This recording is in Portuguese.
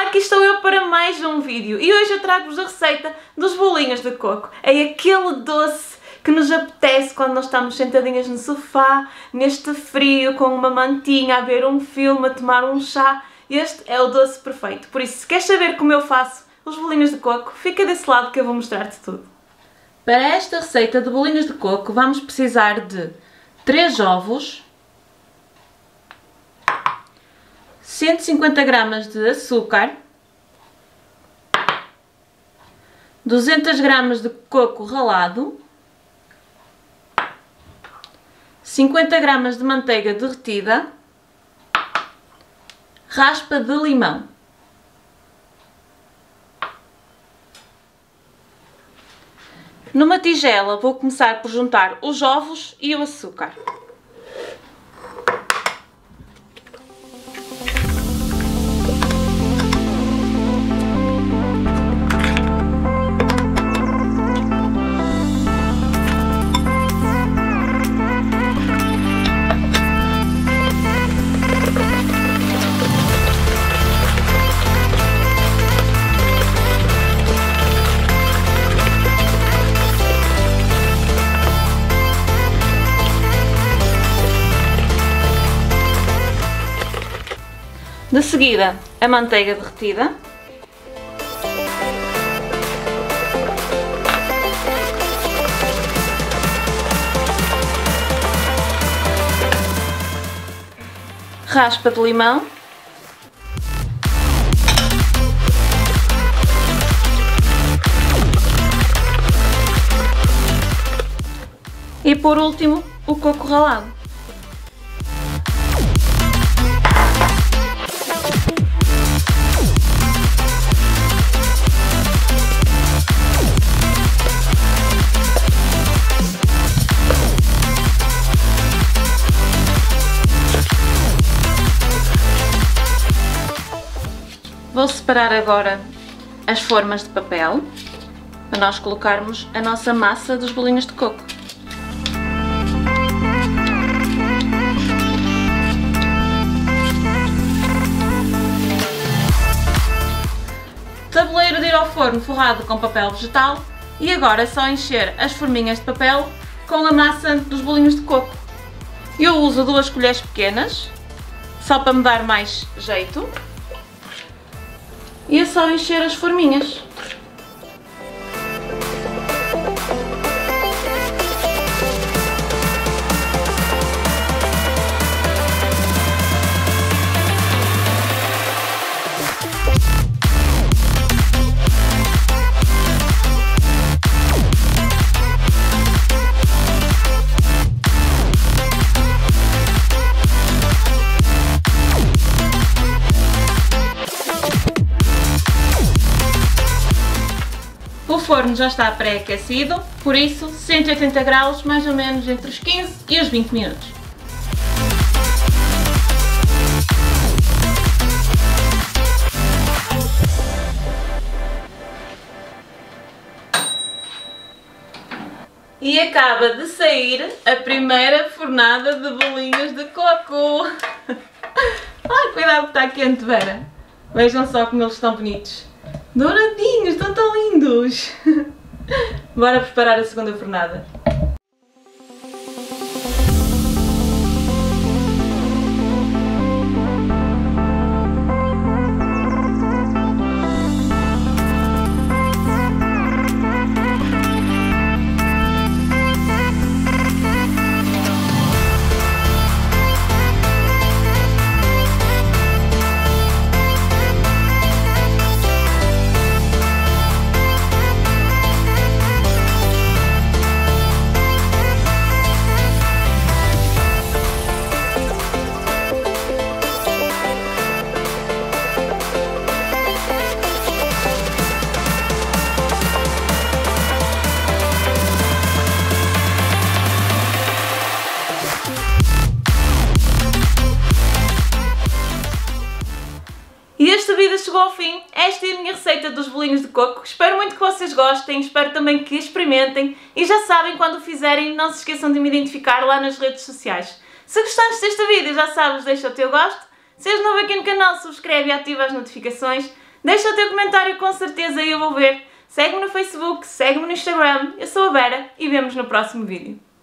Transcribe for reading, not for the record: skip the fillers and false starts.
Aqui estou eu para mais um vídeo e hoje eu trago-vos a receita dos bolinhos de coco. É aquele doce que nos apetece quando nós estamos sentadinhas no sofá, neste frio, com uma mantinha, a ver um filme, a tomar um chá. Este é o doce perfeito. Por isso, se queres saber como eu faço os bolinhos de coco, fica desse lado que eu vou mostrar-te tudo. Para esta receita de bolinhos de coco vamos precisar de 3 ovos, 150 gramas de açúcar, 200 gramas de coco ralado, 50 gramas de manteiga derretida, raspa de limão. Numa tigela vou começar por juntar os ovos e o açúcar. De seguida, a manteiga derretida, raspa de limão, e por último o coco ralado. Vou separar agora as formas de papel para nós colocarmos a nossa massa dos bolinhos de coco. Tabuleiro de ir ao forno forrado com papel vegetal e agora é só encher as forminhas de papel com a massa dos bolinhos de coco. Eu uso 2 colheres pequenas, só para me dar mais jeito. E é só encher as forminhas. O forno já está pré-aquecido, por isso 180 graus, mais ou menos entre os 15 e os 20 minutos. E acaba de sair a primeira fornada de bolinhos de coco. Ai, cuidado que está quente, Vera. Vejam só como eles estão bonitos. Douradinhos, estão tão lindos! Bora preparar a segunda fornada. E este vídeo chegou ao fim. Esta é a minha receita dos bolinhos de coco. Espero muito que vocês gostem, espero também que experimentem e já sabem, quando o fizerem, não se esqueçam de me identificar lá nas redes sociais. Se gostaste deste vídeo, já sabes, deixa o teu gosto. Se és novo aqui no canal, subscreve e ativa as notificações. Deixa o teu comentário com certeza e eu vou ver. Segue-me no Facebook, segue-me no Instagram. Eu sou a Vera e vemos no próximo vídeo.